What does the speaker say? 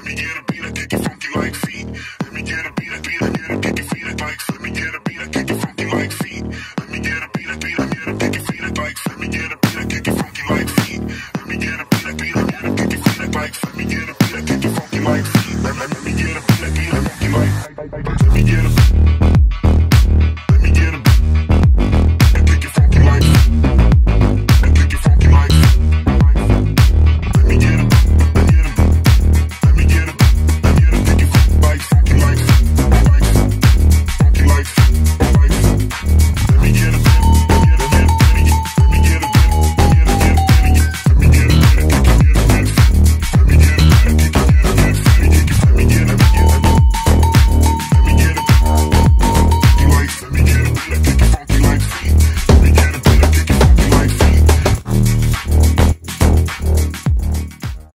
me get a beat, I kick it funky like feet. Let me get a beat, I kick your feet like. Let me get a beat, I kick it funky like feet. Let me get a beat, I kick your feet like. Let me get a beat, I kick it funky like feet. Let me get a beat, I kick your feet like. Let me get a beat, I kick it funky like feet. Let me get a